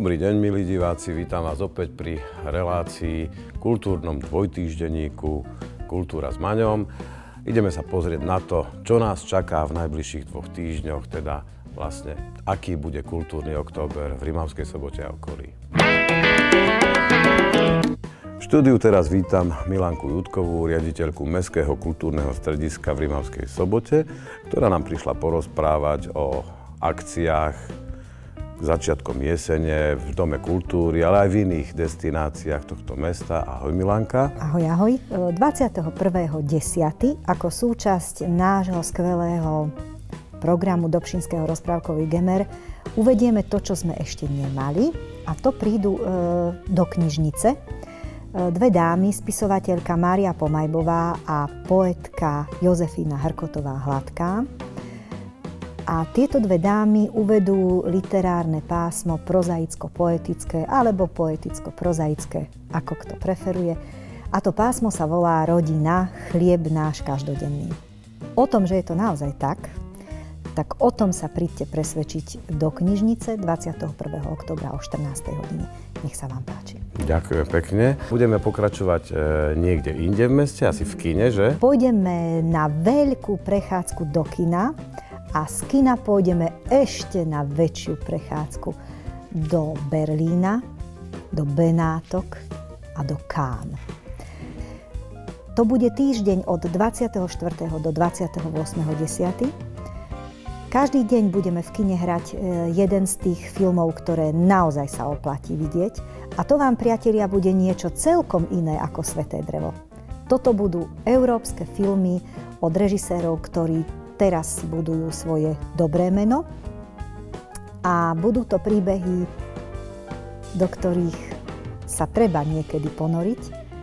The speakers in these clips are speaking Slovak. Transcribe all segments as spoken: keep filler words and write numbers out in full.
Dobrý deň, milí diváci, vítam vás opäť pri relácii kultúrnom dvojtýždenníku Kultúra s Maňom. Ideme sa pozrieť na to, čo nás čaká v najbližších dvoch týždňoch, teda vlastne, aký bude kultúrny október v Rimavskej Sobote a okolí. V štúdiu teraz vítam Milanku Jutkovú, riaditeľku Mestského kultúrneho strediska v Rimavskej Sobote, ktorá nám prišla porozprávať o akciách začiatkom jesene v Dome kultúry, ale aj v iných destináciách tohto mesta. Ahoj, Milanka. Ahoj, ahoj. dvadsiateho prvého desiateho ako súčasť nášho skvelého programu Dobšinského rozprávkový gemer uvedieme to, čo sme ešte nemali, a to prídu e, do knižnice e, dve dámy, spisovateľka Mária Pomajbová a poetka Jozefína Hrkotová-Hladká. A tieto dve dámy uvedú literárne pásmo prozaicko-poetické alebo poeticko-prozaické, ako kto preferuje. A to pásmo sa volá Rodina, chlieb náš každodenný. O tom, že je to naozaj tak, tak o tom sa príďte presvedčiť do knižnice dvadsiateho prvého októbra o štrnástej hodine. Nech sa vám páči. Ďakujem pekne. Budeme pokračovať e, niekde inde v meste, asi v kine, že? Pôjdeme na veľkú prechádzku do kina. A z kina pôjdeme ešte na väčšiu prechádzku do Berlína, do Benátok a do Cannes. To bude týždeň od dvadsiateho štvrtého do dvadsiateho ôsmeho desiateho Každý deň budeme v kine hrať jeden z tých filmov, ktoré naozaj sa oplatí vidieť. A to vám, priatelia, bude niečo celkom iné ako Sveté drevo. Toto budú európske filmy od režisérov, ktorí teraz si budujú svoje dobré meno, a budú to príbehy, do ktorých sa treba niekedy ponoriť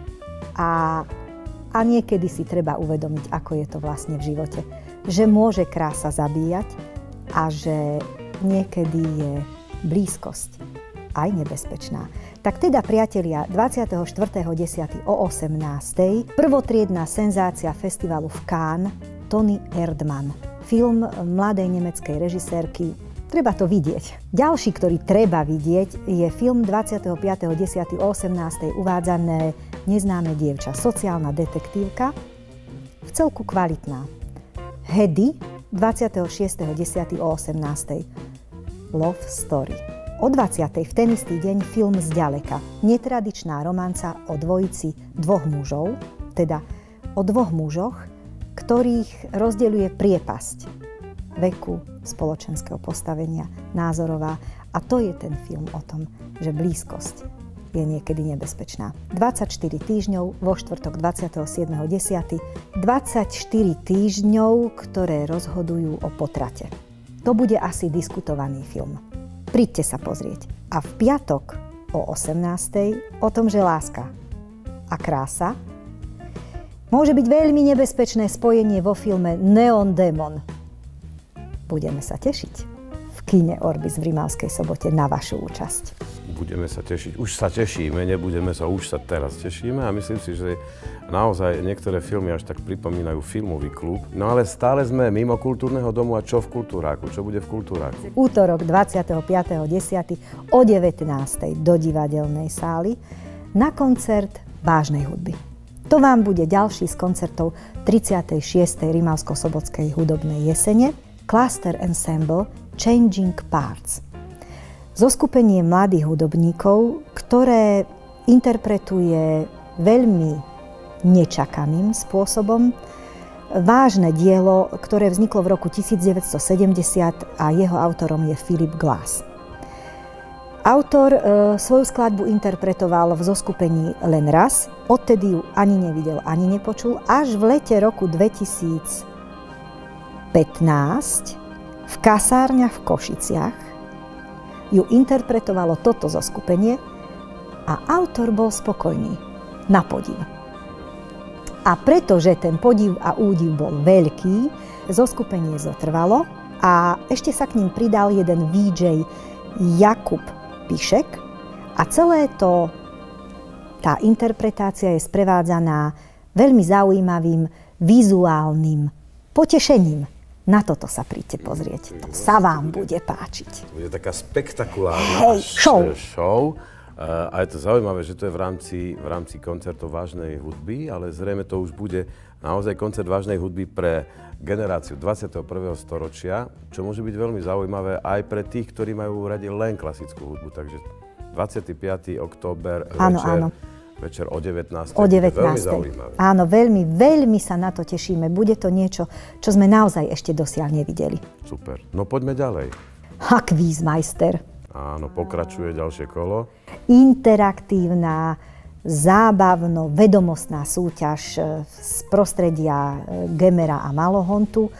a, a niekedy si treba uvedomiť, ako je to vlastne v živote. Že môže krása zabíjať a že niekedy je blízkosť aj nebezpečná. Tak teda, priatelia, dvadsiateho štvrtého desiateho o osemnástej prvotriedna senzácia festivalu v Cannes, Toni Erdmann. Film mladej nemeckej režisérky. Treba to vidieť. Ďalší, ktorý treba vidieť, je film dvadsiateho piateho desiateho o osemnástej uvádzané Neznáme dievča. Sociálna detektívka. V celku kvalitná. Hedy dvadsiateho šiesteho desiateho o osemnástej Love Story. O dvadsiatej v ten istý deň film Zďaleka. Netradičná romanca o dvojici dvoch mužov, teda o dvoch mužoch, ktorých rozdeľuje priepasť veku, spoločenského postavenia, názorová. A to je ten film o tom, že blízkosť je niekedy nebezpečná. dvadsaťštyri týždňov, vo štvrtok dvadsiateho siedmeho desiateho dvadsaťštyri týždňov, ktoré rozhodujú o potrate. To bude asi diskutovaný film. Príďte sa pozrieť. A v piatok o osemnástej o tom, že láska a krása môže byť veľmi nebezpečné spojenie vo filme Neon Demon. Budeme sa tešiť v kine Orbis v Rimavskej Sobote na vašu účasť. Budeme sa tešiť. Už sa tešíme, nebudeme sa, už sa teraz tešíme a myslím si, že naozaj niektoré filmy až tak pripomínajú filmový klub. No ale stále sme mimo kultúrneho domu, a čo v Kultúráku? Čo bude v Kultúráku? Útorok dvadsiateho piateho desiateho o devätnástej do divadelnej sály na koncert vážnej hudby. To vám bude ďalší z koncertov tridsiatej šiestej Rimavsko-Sobotskej hudobnej jesene Cluster Ensemble Changing Parts. Zoskupenie mladých hudobníkov, ktoré interpretuje veľmi nečakaným spôsobom vážne dielo, ktoré vzniklo v roku devätnásťstosedemdesiat a jeho autorom je Philip Glass. Autor e, svoju skladbu interpretoval v zoskupení len raz, odtedy ju ani nevidel, ani nepočul, až v lete roku dvetisícpätnásť v kasárniach v Košiciach ju interpretovalo toto zoskupenie a autor bol spokojný, na podiv. A pretože ten podiv a údiv bol veľký, zoskupenie zotrvalo a ešte sa k ním pridal jeden ví džej Jakub Pišek a celé to, tá interpretácia je sprevádzaná veľmi zaujímavým vizuálnym potešením. Na toto sa príďte pozrieť. To sa vám bude páčiť. To bude taká spektakulárna Hej, show. show. A je to zaujímavé, že to je v rámci, v rámci koncertov vážnej hudby, ale zrejme to už bude naozaj koncert vážnej hudby pre generáciu dvadsiateho prvého storočia, čo môže byť veľmi zaujímavé aj pre tých, ktorí majú radi len klasickú hudbu. Takže dvadsiateho piateho október áno, večer, áno. večer o devätnástej. O devätnástej. Veľmi zaujímavé. Áno, veľmi, veľmi sa na to tešíme. Bude to niečo, čo sme naozaj ešte dosiaľ nevideli. Super. No poďme ďalej. Ha, Quizmeister. Áno, pokračuje ďalšie kolo. Interaktívna, zábavno-vedomostná súťaž z prostredia Gemera a Malohontu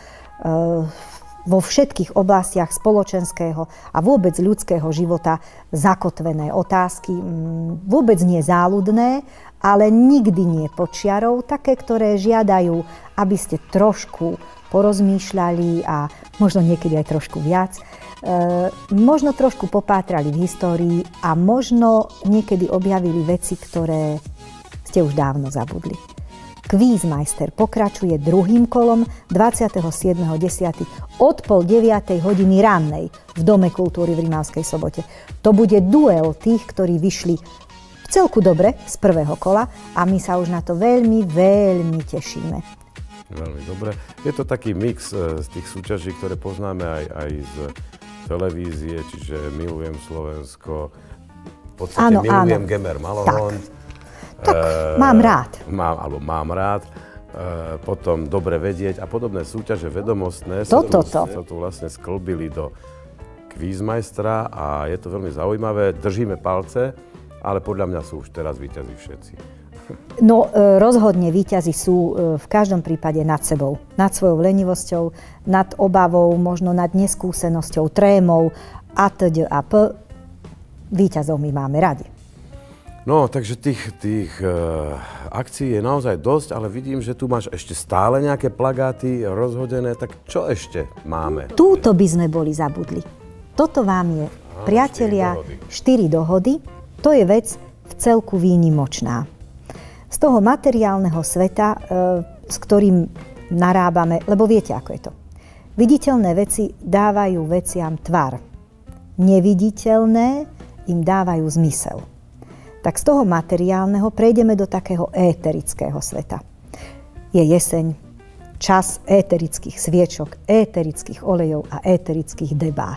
vo všetkých oblastiach spoločenského a vôbec ľudského života zakotvené otázky, vôbec nie záľudné, ale nikdy nie počiarov, také, ktoré žiadajú, aby ste trošku porozmýšľali a možno niekedy aj trošku viac. E, možno trošku popátrali v histórii a možno niekedy objavili veci, ktoré ste už dávno zabudli. Quizmeister pokračuje druhým kolom dvadsiateho siedmeho desiateho od pol deviatej hodiny rannej v Dome kultúry v Rimavskej Sobote. To bude duel tých, ktorí vyšli v celku dobre z prvého kola a my sa už na to veľmi, veľmi tešíme. Veľmi dobre. Je to taký mix z tých súťaží, ktoré poznáme aj, aj z televízie, čiže Milujem Slovensko, v podstate áno, Milujem áno. Gemer Malohont. Tak, e, mám rád. Mám, alebo mám rád. E, potom Dobre vedieť a podobné súťaže vedomostné Toto, sa, tu, sa tu vlastne sklbili do Quizmeistera a je to veľmi zaujímavé. Držíme palce, ale podľa mňa sú už teraz víťazi všetci. No rozhodne víťazi sú v každom prípade nad sebou, nad svojou lenivosťou, nad obavou, možno nad neskúsenosťou, trémou a teda a p. Víťazov my máme radi. No, takže tých, tých uh, akcií je naozaj dosť, ale vidím, že tu máš ešte stále nejaké plagáty rozhodené, tak čo ešte máme? Túto by sme boli zabudli. Toto vám je, Aha, priatelia, štyri dohody. To je vec v celku výnimočná. Z toho materiálneho sveta, s ktorým narábame, lebo viete, ako je to. Viditeľné veci dávajú veciam tvar. Neviditeľné im dávajú zmysel. Tak z toho materiálneho prejdeme do takého éterického sveta. Je jeseň, čas éterických sviečok, éterických olejov a éterických debát.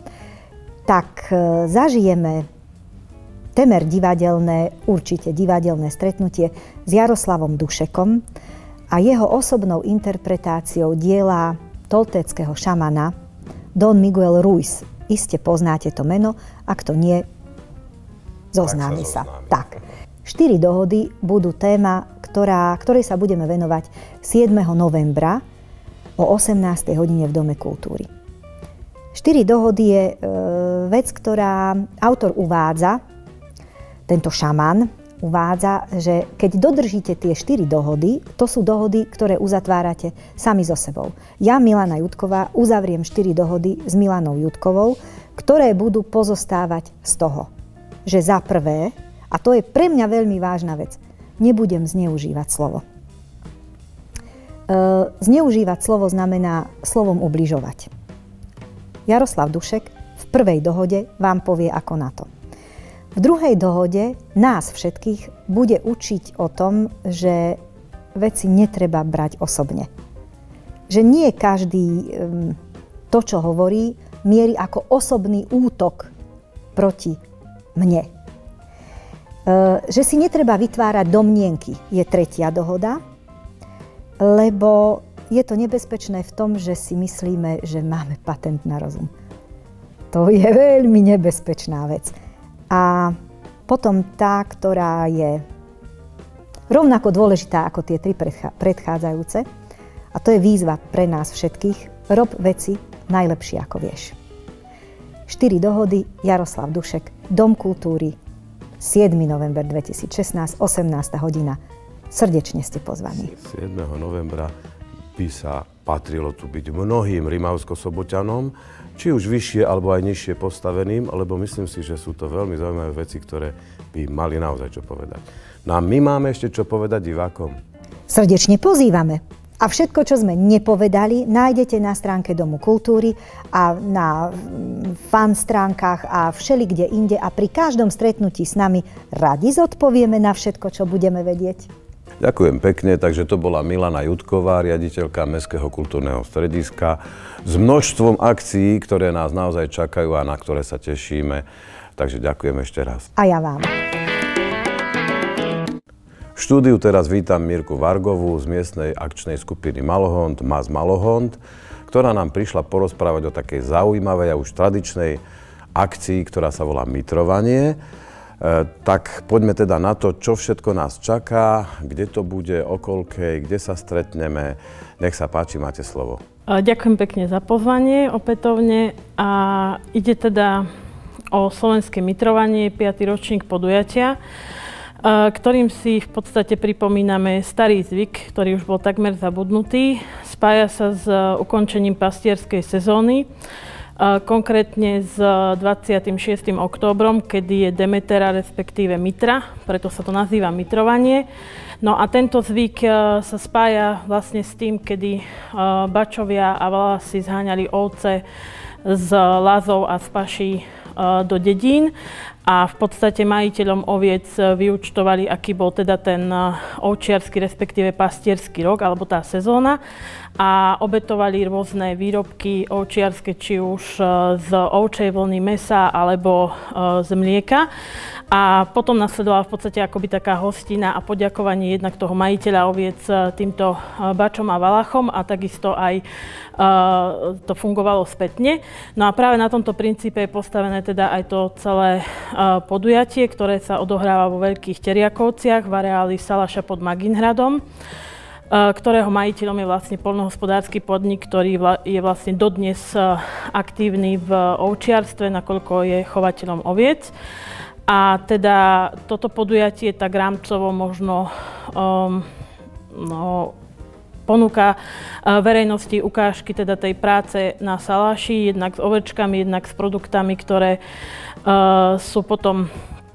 Tak zažijeme temer divadelné, určite divadelné stretnutie s Jaroslavom Dušekom a jeho osobnou interpretáciou diela toltéckeho šamana Don Miguel Ruiz. Iste poznáte to meno, ak to nie, zoznámi sa. sa. Tak. Štyri dohody budú téma, ktorá, ktorej sa budeme venovať siedmeho novembra o osemnástej hodine v Dome kultúry. Štyri dohody je e, vec, ktorá autor uvádza, tento šaman uvádza, že keď dodržíte tie štyri dohody, to sú dohody, ktoré uzatvárate sami so sebou. Ja, Milana Jutková, uzavriem štyri dohody s Milanou Jutkovou, ktoré budú pozostávať z toho, že za prvé, a to je pre mňa veľmi vážna vec, nebudem zneužívať slovo. E, zneužívať slovo znamená slovom ubližovať. Jaroslav Dušek v prvej dohode vám povie ako na to. V druhej dohode nás všetkých bude učiť o tom, že veci netreba brať osobne. Že nie každý to, čo hovorí, mierí ako osobný útok proti mne. Že si netreba vytvárať domnienky, je tretia dohoda, lebo je to nebezpečné v tom, že si myslíme, že máme patent na rozum. To je veľmi nebezpečná vec. A potom tá, ktorá je rovnako dôležitá ako tie tri predchádzajúce, a to je výzva pre nás všetkých, rob veci najlepšie ako vieš. Štyri dohody, Jaroslav Dušek, Dom kultúry, siedmeho november dvetisícšestnásť, osemnásta hodina. Srdečne ste pozvaní. siedmeho novembra by sa patrilo tu byť mnohým rimavsko-soboťanom, či už vyššie alebo aj nižšie postaveným, lebo myslím si, že sú to veľmi zaujímavé veci, ktoré by mali naozaj čo povedať. No a my máme ešte čo povedať divákom. Srdečne pozývame. A všetko, čo sme nepovedali, nájdete na stránke Domu kultúry a na fan stránkach a všelikde inde. A pri každom stretnutí s nami radi zodpovieme na všetko, čo budeme vedieť. Ďakujem pekne, takže to bola Milana Jutková, riaditeľka Mestského kultúrneho strediska, s množstvom akcií, ktoré nás naozaj čakajú a na ktoré sa tešíme. Takže ďakujem ešte raz. A ja vám. V štúdiu teraz vítam Mirku Vargovú z miestnej akčnej skupiny Malohond, Mas Malohond, ktorá nám prišla porozprávať o takej zaujímavej a už tradičnej akcii, ktorá sa volá mitrovanie. E, tak poďme teda na to, čo všetko nás čaká, kde to bude, o koľkej, kde sa stretneme. Nech sa páči, máte slovo. Ďakujem pekne za pozvanie opätovne a ide teda o slovenské mitrovanie, piaty ročník podujatia, ktorým si v podstate pripomíname starý zvyk, ktorý už bol takmer zabudnutý. Spája sa s ukončením pastierskej sezóny, konkrétne s dvadsiatym šiestym októbrom, kedy je Demetera, respektíve Mitra, preto sa to nazýva mitrovanie. No a tento zvyk sa spája vlastne s tým, kedy bačovia a valasi zháňali ovce z lazov a z paší do dedín a v podstate majiteľom oviec vyúčtovali, aký bol teda ten ovčiarsky, respektíve pastierský rok, alebo tá sezóna, a obetovali rôzne výrobky ovčiarske, či už z ovčej vlny, mäsa alebo z mlieka. A potom nasledovala v podstate akoby taká hostina a poďakovanie jednak toho majiteľa oviec týmto bačom a valachom a takisto aj uh, to fungovalo spätne. No a práve na tomto princípe je postavené teda aj to celé uh, podujatie, ktoré sa odohráva vo Veľkých Teriakovciach v areáli Salaša pod Maginhradom, uh, ktorého majiteľom je vlastne poľnohospodársky podnik, ktorý vla, je vlastne dodnes uh, aktívny v ovčiarstve, nakoľko je chovateľom oviec. A teda toto podujatie tak rámcovo možno um, no, ponúka uh, verejnosti ukážky teda tej práce na Saláši, jednak s ovečkami, jednak s produktami, ktoré uh, sú potom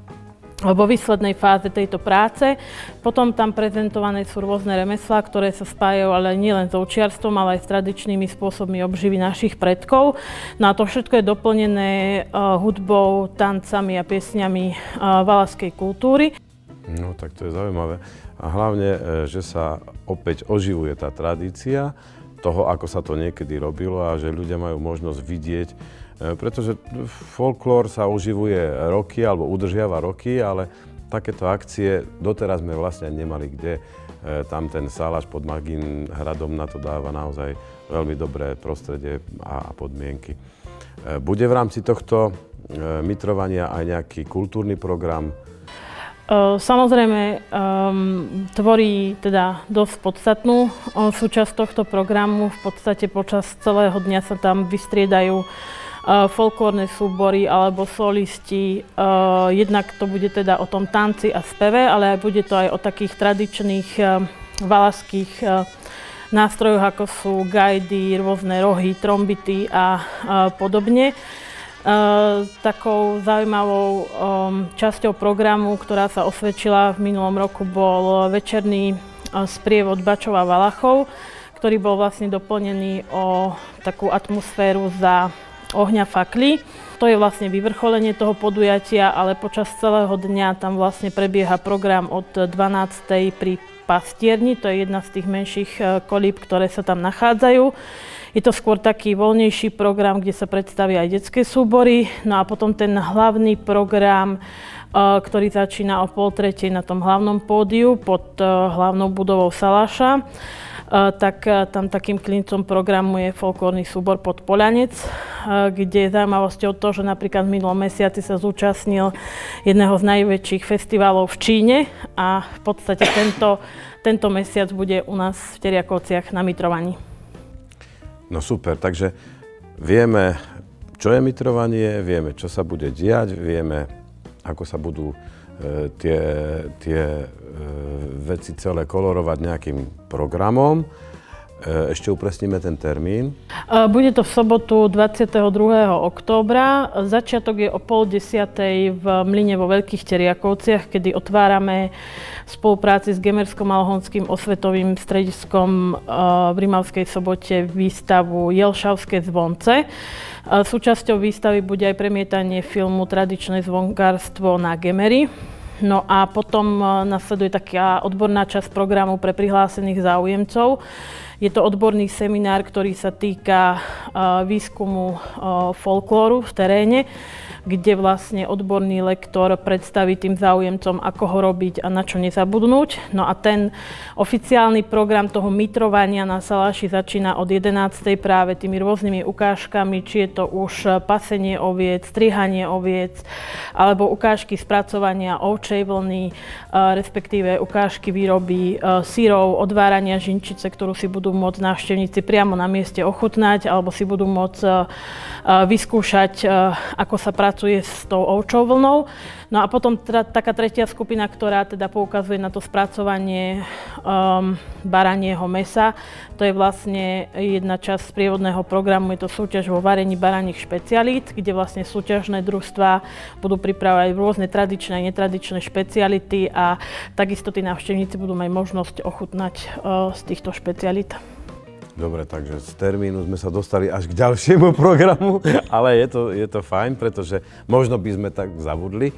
vo výslednej fáze tejto práce. Potom tam prezentované sú rôzne remeslá, ktoré sa spájajú ale nielen s ovčiarstvom, ale aj s tradičnými spôsobmi obživy našich predkov. No a to všetko je doplnené uh, hudbou, tancami a piesňami uh, valašskej kultúry. No tak to je zaujímavé. A hlavne, že sa opäť oživuje tá tradícia toho, ako sa to niekedy robilo a že ľudia majú možnosť vidieť, pretože folklór sa oživuje roky alebo udržiava roky, ale takéto akcie doteraz sme vlastne nemali kde. Tam ten Salaš pod Maginhradom na to dáva naozaj veľmi dobré prostredie a podmienky. Bude v rámci tohto mitrovania aj nejaký kultúrny program? Samozrejme, um, tvorí teda dosť podstatnú súčasť tohto programu. V podstate počas celého dňa sa tam vystriedajú Uh, folklórne súbory alebo solisti. Uh, jednak to bude teda o tom tanci a speve, ale aj bude to aj o takých tradičných uh, valašských uh, nástrojoch, ako sú gajdy, rôzne rohy, trombity a uh, podobne. Uh, takou zaujímavou um, časťou programu, ktorá sa osvedčila v minulom roku, bol večerný uh, sprievod bačov a valachov, ktorý bol vlastne doplnený o takú atmosféru za ohňa fakly. To je vlastne vyvrcholenie toho podujatia, ale počas celého dňa tam vlastne prebieha program od dvanástej pri pastierni. To je jedna z tých menších kolíb, ktoré sa tam nachádzajú. Je to skôr taký voľnejší program, kde sa predstavia aj detské súbory. No a potom ten hlavný program, ktorý začína o pol tretej na tom hlavnom pódiu pod hlavnou budovou Saláša. Tak tam takým klincom programu je folklórny súbor Podpoľanec, kde je zaujímavosťou to, že napríklad v minulom mesiaci sa zúčastnil jedného z najväčších festivalov v Číne a v podstate tento, tento mesiac bude u nás v Teriakovciach na mitrovaní. No super, takže vieme, čo je mitrovanie, vieme, čo sa bude diať, vieme, ako sa budú e, tie, tie e, veci celé kolorovať nejakým programom. Ešte upresníme ten termín. Bude to v sobotu dvadsiateho druhého októbra. Začiatok je o pol desiatej v Mlyne vo Veľkých Teriakovciach, kedy otvárame v spolupráci s Gemerskom-Malhonským osvetovým strediskom v Rimavskej Sobote výstavu Jelšavské zvonce. Súčasťou výstavy bude aj premietanie filmu Tradičné zvonkárstvo na Gemery. No a potom nasleduje taká odborná časť programu pre prihlásených záujemcov. Je to odborný seminár, ktorý sa týka uh, výskumu uh, folklóru v teréne, kde vlastne odborný lektor predstaví tým záujemcom, ako ho robiť a na čo nezabudnúť. No a ten oficiálny program toho mitrovania na Saláši začína od jedenástej práve tými rôznymi ukážkami, či je to už pasenie oviec, strihanie oviec, alebo ukážky spracovania ovčej vlny, uh, respektíve ukážky výroby uh, syrov, odvárania žinčice, ktorú si budú môcť návštevníci priamo na mieste ochutnať, alebo si budú môcť uh, vyskúšať, uh, ako sa pracuje s tou ovčou vlnou. No a potom teda taká tretia skupina, ktorá teda poukazuje na to spracovanie um, baranieho mäsa. To je vlastne jedna časť sprievodného programu, je to súťaž vo varení baraních špecialít, kde vlastne súťažné družstvá budú pripravovať rôzne tradičné a netradičné špeciality a takisto tí návštevníci budú mať možnosť ochutnať uh, z týchto špecialít. Dobre, takže z termínu sme sa dostali až k ďalšiemu programu, ale je to, je to fajn, pretože možno by sme tak zabudli.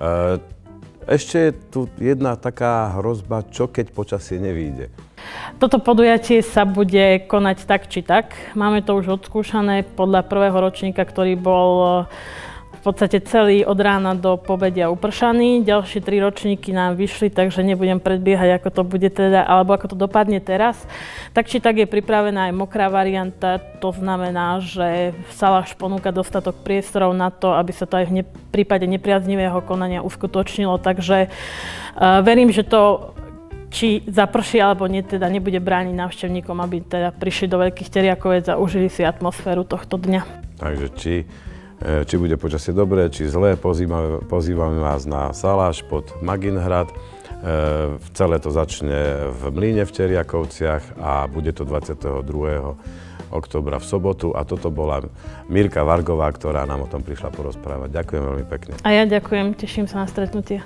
Ešte je tu jedna taká hrozba, čo keď počasie nevyjde. Toto podujatie sa bude konať tak či tak. Máme to už odskúšané podľa prvého ročníka, ktorý bol v podstate celý od rána do pobedia upršaný. Ďalšie tri ročníky nám vyšli, takže nebudem predbiehať, ako to bude teda, alebo ako to dopadne teraz. Tak či tak je pripravená aj mokrá varianta, to znamená, že Saláš ponúka dostatok priestorov na to, aby sa to aj v ne- prípade nepriaznivého konania uskutočnilo, takže uh, verím, že to či zaprší alebo nie, teda nebude brániť návštevníkom, aby teda prišli do Veľkých Teriakoviec a užili si atmosféru tohto dňa. Takže či Či bude počasie dobré, či zlé, pozývame, pozývame vás na Saláš pod Maginhrad. E, celé to začne v Mlyne v Teriakovciach a bude to dvadsiateho druhého októbra v sobotu. A toto bola Mirka Vargová, ktorá nám o tom prišla porozprávať. Ďakujem veľmi pekne. A ja ďakujem, teším sa na stretnutie.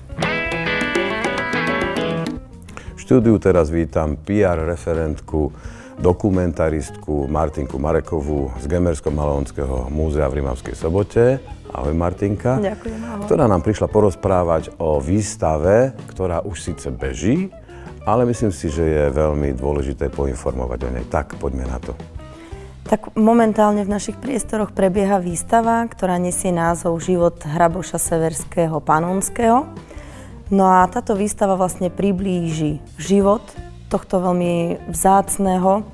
V štúdiu teraz vítam pé er referentku, dokumentaristku Martinku Marekovú z Gemersko-Malhonského múzea v Rimavskej Sobote. Ahoj Martinka. Ďakujem, ahoj. Ktorá nám prišla porozprávať o výstave, ktorá už síce beží, ale myslím si, že je veľmi dôležité poinformovať o nej. Tak, poďme na to. Tak momentálne v našich priestoroch prebieha výstava, ktorá nesie názov Život Hraboša Severského Panonského. No a táto výstava vlastne priblíži život tohto veľmi vzácneho e,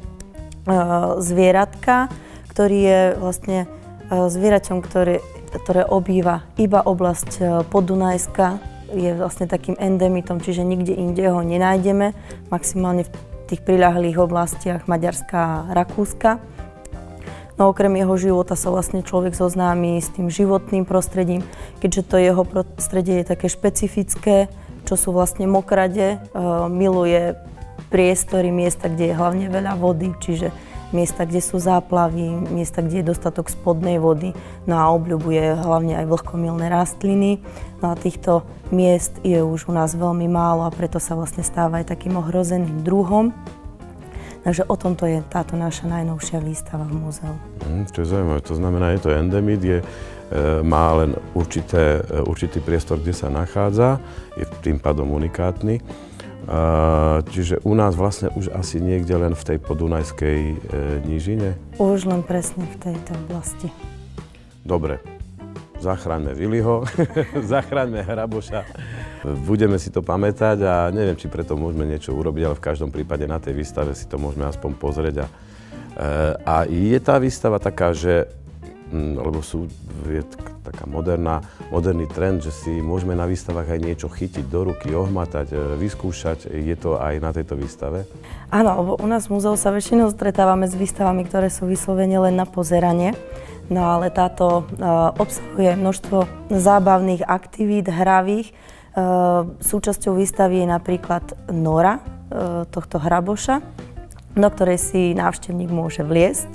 zvieratka, ktorý je vlastne e, zvieraťom, ktoré, ktoré obýva iba oblasť e, Podunajska, je vlastne takým endemitom, čiže nikde inde ho nenájdeme, maximálne v tých priľahlých oblastiach Maďarska a Rakúska. No okrem jeho života sa vlastne človek zoznámi s tým životným prostredím, keďže to jeho prostredie je také špecifické, čo sú vlastne mokrade, e, miluje priestory, miesta, kde je hlavne veľa vody, čiže miesta, kde sú záplavy, miesta, kde je dostatok spodnej vody, no a obľubuje hlavne aj vlhkomilné rastliny. No a týchto miest je už u nás veľmi málo a preto sa vlastne stáva aj takým ohrozeným druhom. Takže o tomto je táto naša najnovšia výstava v múzeu. Mm, čo je zaujímavé, to znamená, je to endemit, je, e, má len určité, e, určitý priestor, kde sa nachádza, je tým pádom unikátny. Uh, čiže u nás vlastne už asi niekde len v tej podunajskej e, nížine? Už len presne v tejto oblasti. Dobre, zachráňme Viliho, zachráňme Hraboša. Budeme si to pamätať a neviem, či preto môžeme niečo urobiť, ale v každom prípade na tej výstave si to môžeme aspoň pozrieť. A, e, a je tá výstava taká, že lebo sú, je taká moderná, moderný trend, že si môžeme na výstavách aj niečo chytiť do ruky, ohmatať, vyskúšať. Je to aj na tejto výstave? Áno, lebo u nás v múzeu sa väčšinou stretávame s výstavami, ktoré sú vyslovene len na pozeranie. No ale táto uh, obsahuje množstvo zábavných aktivít, hravých. Uh, súčasťou výstavy je napríklad nora uh, tohto hraboša. do ktorej si návštevník môže vliesť.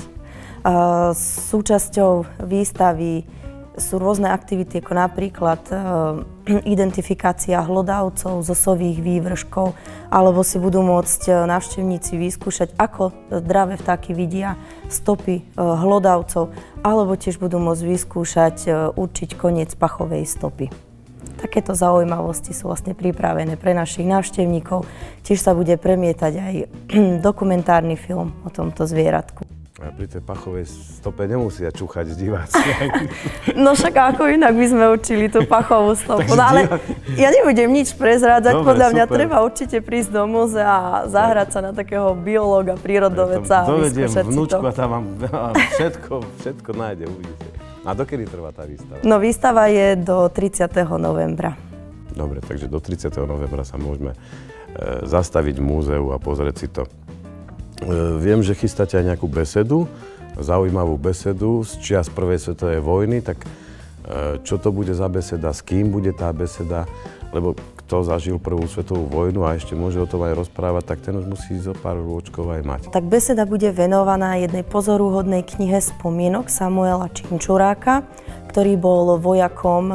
Súčasťou výstavy sú rôzne aktivity, ako napríklad identifikácia hlodavcov, zosových vývrškov, alebo si budú môcť návštevníci vyskúšať, ako zdravé vtáky vidia stopy hlodavcov, alebo tiež budú môcť vyskúšať určiť koniec pachovej stopy. Takéto zaujímavosti sú vlastne pripravené pre našich návštevníkov. Tiež sa bude premietať aj dokumentárny film o tomto zvieratku. A pri tej pachovej stope nemusia čúchať diváci. No však ako inak by sme učili tú pachovú stopu. No ale ja nebudem nič prezrádzať. Dobre, podľa mňa super. Treba určite prísť do múzea a zahrať sa na takého biológa, prírodovedca. Ja dovediem vnúčku a tam vám všetko, všetko nájde, uvidíte. A dokedy trvá tá výstava? No výstava je do tridsiateho novembra. Dobre, takže do tridsiateho novembra sa môžeme e, zastaviť v múzeu a pozrieť si to. Viem, že chystáte aj nejakú besedu, zaujímavú besedu z čias prvej svetovej vojny, tak čo to bude za beseda, s kým bude tá beseda, lebo kto zažil prvú svetovú vojnu a ešte môže o tom aj rozprávať, tak ten už musí zo pár rôčkov aj mať. Tak beseda bude venovaná jednej pozoruhodnej knihe spomienok Samuela Činčuráka, ktorý bol vojakom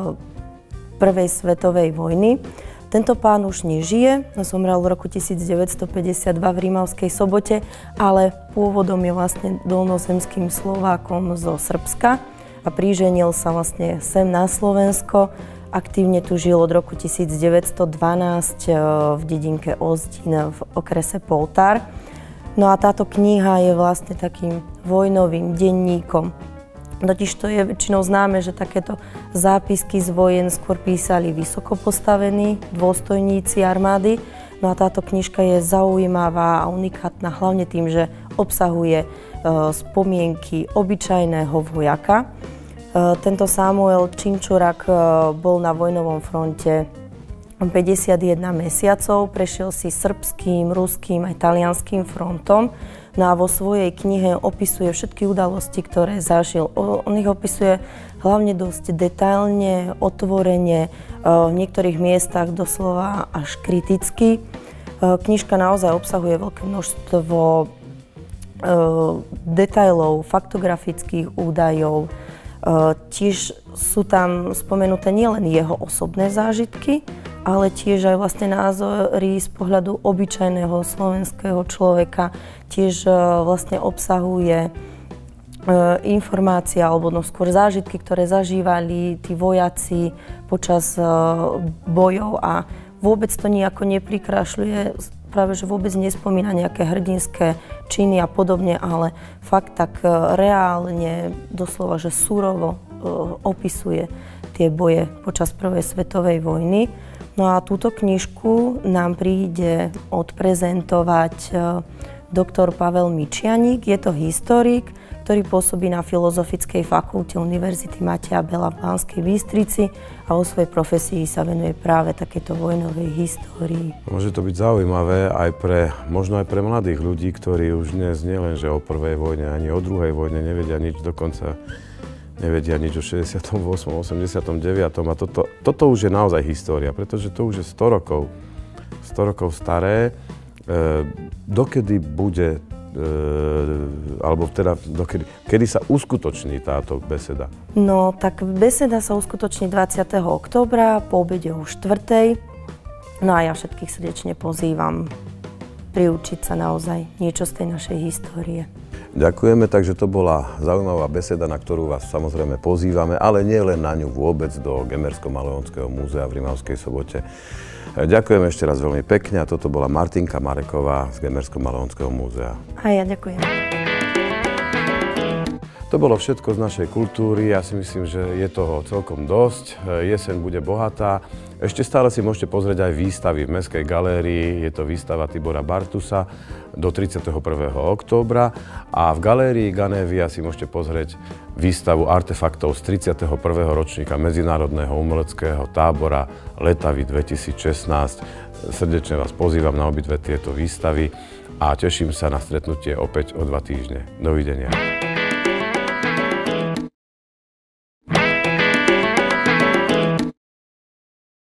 prvej svetovej vojny. Tento pán už nežije, zomrel v roku tisícdeväťstopäťdesiatdva v Rímavskej Sobote, ale pôvodom je vlastne dolnozemským Slovákom zo Srbska a priženil sa vlastne sem na Slovensko. Aktívne tu žil od roku tisícdeväťstodvanásť v dedinke Ozdín v okrese Poltár. No a táto kniha je vlastne takým vojnovým denníkom. Totiž to je väčšinou známe, že takéto zápisky z vojen skôr písali vysoko postavení dôstojníci armády. No a táto knižka je zaujímavá a unikátna hlavne tým, že obsahuje e, spomienky obyčajného vojaka. E, tento Samuel Činčurák e, bol na vojnovom fronte päťdesiatjeden mesiacov, prešiel si srbským, ruským aj talianským frontom. No a vo svojej knihe opisuje všetky udalosti, ktoré zažil. On ich opisuje hlavne dosť detailne, otvorene, v niektorých miestach doslova až kriticky. Knižka naozaj obsahuje veľké množstvo detailov, faktografických údajov. Tiež sú tam spomenuté nielen jeho osobné zážitky, ale tiež aj vlastne názory z pohľadu obyčajného slovenského človeka. Tiež vlastne obsahuje informácie alebo no skôr zážitky, ktoré zažívali tí vojaci počas bojov a vôbec to nejako neprikrašľuje, práve že vôbec nespomína nejaké hrdinské činy a podobne, ale fakt tak reálne, doslova, že surovo opisuje tie boje počas prvej svetovej vojny. No a túto knižku nám príde odprezentovať doktor Pavel Mičianik. Je to historik, ktorý pôsobí na Filozofickej fakulte Univerzity Mateja Bela v Banskej Bystrici a vo svojej profesii sa venuje práve takéto vojnovej histórii. Môže to byť zaujímavé aj pre, možno aj pre mladých ľudí, ktorí už dnes nielen, že o prvej vojne, ani o druhej vojne nevedia nič, dokonca nevedia nič o šesťdesiatom ôsmom, osemdesiatom deviatom a toto, toto už je naozaj história, pretože to už je sto rokov, sto rokov staré. E, dokedy bude, e, alebo teda dokedy, kedy sa uskutoční táto beseda? No, tak beseda sa uskutoční dvadsiateho októbra po obede o štvrtej. No a ja všetkých srdečne pozývam priučiť sa naozaj niečo z tej našej histórie. Ďakujeme, takže to bola zaujímavá beseda, na ktorú vás samozrejme pozývame, ale nie len na ňu, vôbec do Gemersko-Maleonského múzea v Rímavskej Sobote. Ďakujem ešte raz veľmi pekne a toto bola Martinka Mareková z Gemersko-Maleonského múzea. A ja ďakujem. To bolo všetko z našej kultúry. Ja si myslím, že je toho celkom dosť. Jeseň bude bohatá. Ešte stále si môžete pozrieť aj výstavy v Mestskej galérii. Je to výstava Tibora Bartusa do tridsiateho prvého októbra. A v galérii Ganévia si môžete pozrieť výstavu artefaktov z tridsiateho prvého ročníka Medzinárodného umeleckého tábora Letavy dvetisícšestnásť. Srdečne vás pozývam na obidve tieto výstavy a teším sa na stretnutie opäť o dva týždne. Dovidenia.